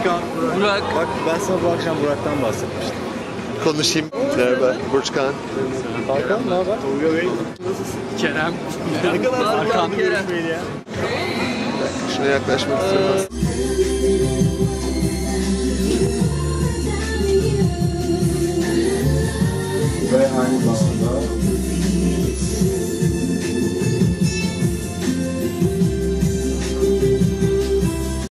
Burçkan. Burak. Bak ben sana bu akşam Burak'tan bahsetmiştim. Konuşayım. Merhaba, Burçkan. Hakan ne haber? Tolga Bey. Kerem. Ne kadar Hakan. zamandır görüşmeyeli ya. Şuna yaklaşmak istiyorum. Ve aynı zamanda